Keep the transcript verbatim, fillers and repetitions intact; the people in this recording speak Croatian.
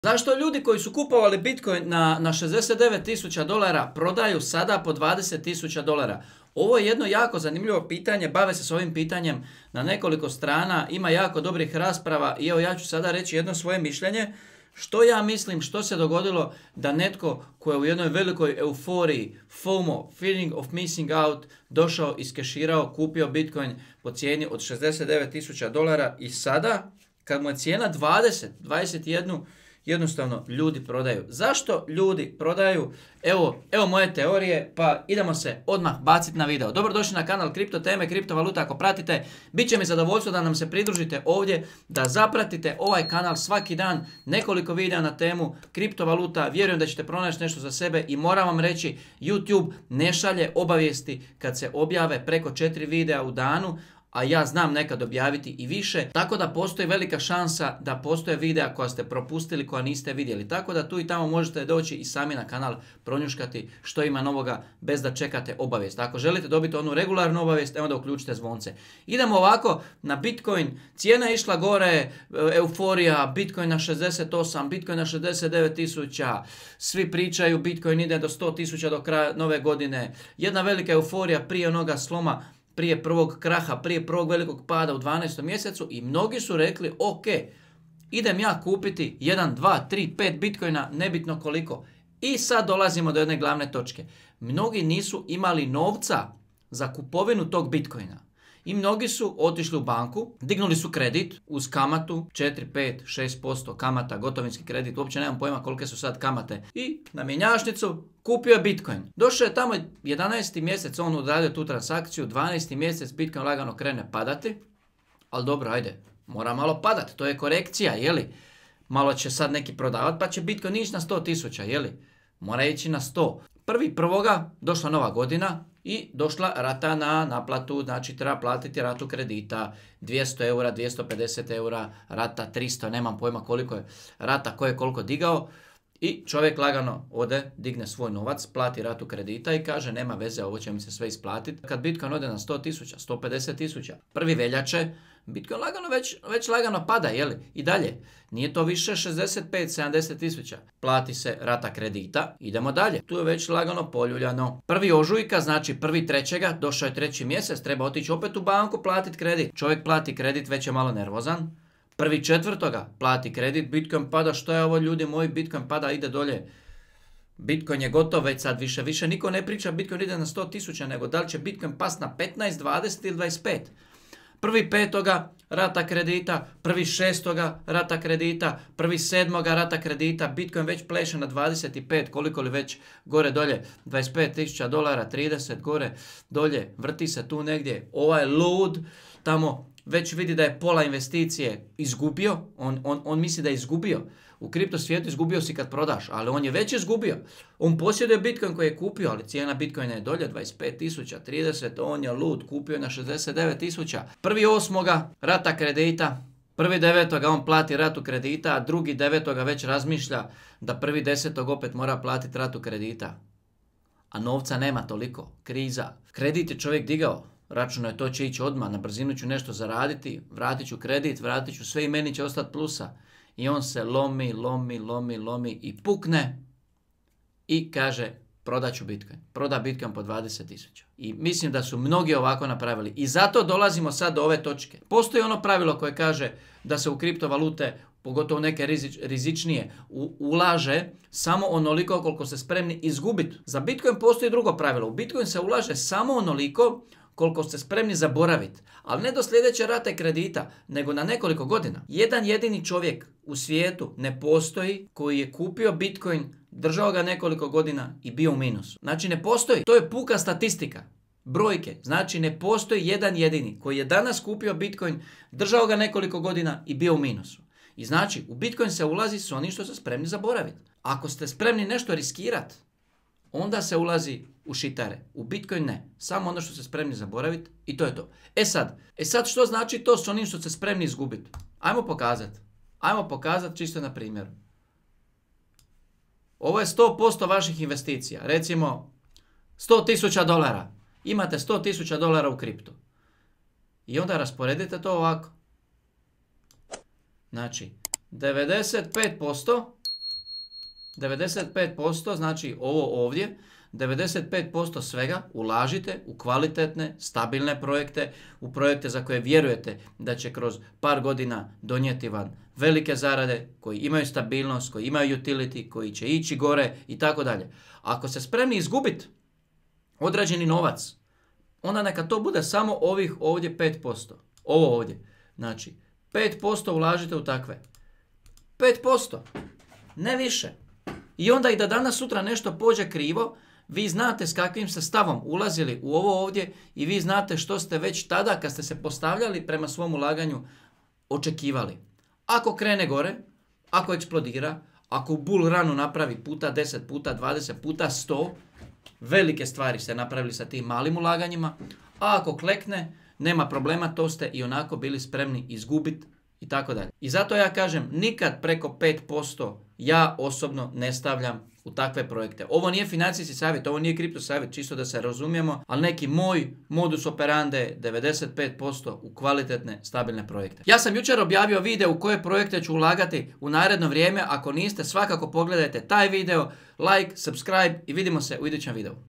Zašto ljudi koji su kupovali Bitcoin na, na šezdeset devet tisuća dolara prodaju sada po dvadeset tisuća dolara? Ovo je jedno jako zanimljivo pitanje, bave se s ovim pitanjem na nekoliko strana, ima jako dobrih rasprava i evo ja ću sada reći jedno svoje mišljenje. Što ja mislim, što se dogodilo da netko koji je u jednoj velikoj euforiji, FOMO, feeling of missing out, došao, iskeširao, kupio Bitcoin po cijeni od šezdeset devet tisuća dolara i sada kad mu je cijena dvadeset, dvadeset jedan, jednostavno ljudi prodaju. Zašto ljudi prodaju? Evo, evo moje teorije, pa idemo se odmah baciti na video. Dobrodošli na kanal Kripto teme, kriptovaluta. Ako pratite, bit će mi zadovoljstvo da nam se pridružite ovdje, da zapratite ovaj kanal svaki dan, nekoliko videa na temu kriptovaluta. Vjerujem da ćete pronaći nešto za sebe i moram vam reći, YouTube ne šalje obavijesti kad se objave preko četiri videa u danu, a ja znam nekad objaviti i više, tako da postoji velika šansa da postoje videa koja ste propustili, koja niste vidjeli. Tako da tu i tamo možete doći i sami na kanal pronjuškati što ima novoga bez da čekate obavijest. Ako želite dobiti onu regularnu obavijest, evo da uključite zvonce. Idemo ovako na Bitcoin. Cijena je išla gore, euforija, Bitcoin na šezdeset osam, Bitcoin na šezdeset devet tisuća, svi pričaju Bitcoin ide do sto tisuća do kraja nove godine. Jedna velika euforija prije onoga sloma, prije prvog kraha, prije prvog velikog pada u dvanaestom mjesecu i mnogi su rekli ok, idem ja kupiti jedan, dva, tri, pet bitcoina, nebitno koliko. I sad dolazimo do jedne glavne točke. Mnogi nisu imali novca za kupovinu tog bitcoina. I mnogi su otišli u banku, dignuli su kredit uz kamatu četiri, pet, šest posto kamata, gotovinski kredit, uopće nemam pojma kolike su sad kamate. I na mjenjačnicu kupio je Bitcoin. Došao je tamo jedanaesti mjesec, on odradio tu transakciju, dvanaesti mjesec Bitcoin lagano krene padati. Ali dobro, ajde, mora malo padati, to je korekcija, jeli? Malo će sad neki prodavati pa će Bitcoin ići na sto tisuća, jeli? Mora ići na sto. Prvi prvoga došla nova godina i došla rata na naplatu, znači treba platiti ratu kredita, dvjesto eura, dvjesto pedeset eura, rata tristo, nemam pojma koliko je rata, ko je koliko digao. I čovjek lagano ode, digne svoj novac, plati ratu kredita i kaže nema veze, ovo će mi se sve isplatiti. Kad Bitcoin ode na sto tisuća, sto pedeset tisuća, prvi veljače, Bitcoin lagano već, već lagano pada, jeli? I dalje, nije to više šezdeset pet, sedamdeset tisuća. Plati se rata kredita, idemo dalje. Tu je već lagano poljuljano. Prvi ožujka, znači prvi trećega, došao je treći mjesec, treba otići opet u banku, platiti kredit. Čovjek plati kredit, već je malo nervozan. Prvi četvrtoga plati kredit, Bitcoin pada, što je ovo ljudi moji, Bitcoin pada, ide dolje. Bitcoin je gotov već sad više, više niko ne priča Bitcoin ide na sto tisuća, nego da li će Bitcoin past na petnaest, dvadeset ili dvadeset pet. Prvi petoga rata kredita, prvi šestoga rata kredita, prvi sedmoga rata kredita, Bitcoin već pleše na dvadeset pet, koliko li već gore dolje, dvadeset pet tisuća dolara, trideset gore dolje, vrti se tu negdje, ovaj lud tamo već vidi da je pola investicije izgubio, on, on, on misli da je izgubio. U kripto svijetu izgubio si kad prodaš, ali on je već izgubio. On posjeduje Bitcoin koji je kupio, ali cijena Bitcoina je dolje dvadeset pet tisuća, trideset, on je lud, kupio je na šezdeset devet tisuća. Prvi osmoga rata kredita, prvi devetoga on plati ratu kredita, a drugi devetoga već razmišlja da prvi desetog opet mora platiti ratu kredita. A novca nema toliko, kriza. Kredit je čovjek digao. Računo je to će ići odmah, na brzinu ću nešto zaraditi, vratit ću kredit, vratit ću sve i meni će ostati plusa. I on se lomi, lomi, lomi, lomi i pukne i kaže prodat ću Bitcoin. Proda Bitcoin po dvadeset tisuća. I mislim da su mnogi ovako napravili. I zato dolazimo sad do ove točke. Postoji ono pravilo koje kaže da se u kriptovalute, pogotovo neke rizič, rizičnije, u, ulaže samo onoliko koliko ste spremni izgubiti. Za Bitcoin postoji drugo pravilo. U Bitcoin se ulaže samo onoliko koliko ste spremni zaboraviti, ali ne do sljedeće rate kredita, nego na nekoliko godina. Jedan jedini čovjek u svijetu ne postoji koji je kupio Bitcoin, držao ga nekoliko godina i bio u minusu. Znači ne postoji, to je puka statistika, brojke. Znači ne postoji jedan jedini koji je danas kupio Bitcoin, držao ga nekoliko godina i bio u minusu. I znači u Bitcoin se ulazi s onim što ste spremni zaboraviti. Ako ste spremni nešto riskirati, onda se ulazi u šitare. U Bitcoin ne. Samo ono što ste spremni zaboraviti i to je to. E sad, e sad što znači to s onim što ste spremni izgubiti? Ajmo pokazati. Ajmo pokazati čisto na primjeru. Ovo je sto posto vaših investicija. Recimo sto tisuća dolara. Imate sto tisuća dolara u kriptu. I onda rasporedite to ovako. Znači, devedeset pet posto devedeset pet posto znači ovo ovdje, devedeset pet posto svega ulažite u kvalitetne, stabilne projekte, u projekte za koje vjerujete da će kroz par godina donijeti vam velike zarade, koji imaju stabilnost, koji imaju utility, koji će ići gore i tako dalje. Ako ste spremni izgubiti određeni novac, onda neka to bude samo ovih ovdje pet posto. Ovo ovdje. Znači, pet posto ulažite u takve. pet posto. Ne više. I onda i da danas sutra nešto pođe krivo, vi znate s kakvim ste stavom ulazili u ovo ovdje i vi znate što ste već tada kad ste se postavljali prema svom ulaganju očekivali. Ako krene gore, ako eksplodira, ako bull runu napravi puta deset, puta dvadeset, puta sto, velike stvari ste napravili sa tim malim ulaganjima, a ako klekne, nema problema, to ste i onako bili spremni izgubiti i tako dalje. I zato ja kažem, nikad preko pet posto ja osobno ne stavljam u takve projekte. Ovo nije financijski savjet, ovo nije kripto savjet, čisto da se razumijemo, ali neki moj modus operandi je devedeset pet posto u kvalitetne, stabilne projekte. Ja sam jučer objavio video u koje projekte ću ulagati u naredno vrijeme. Ako niste, svakako pogledajte taj video, like, subscribe i vidimo se u idućem videu.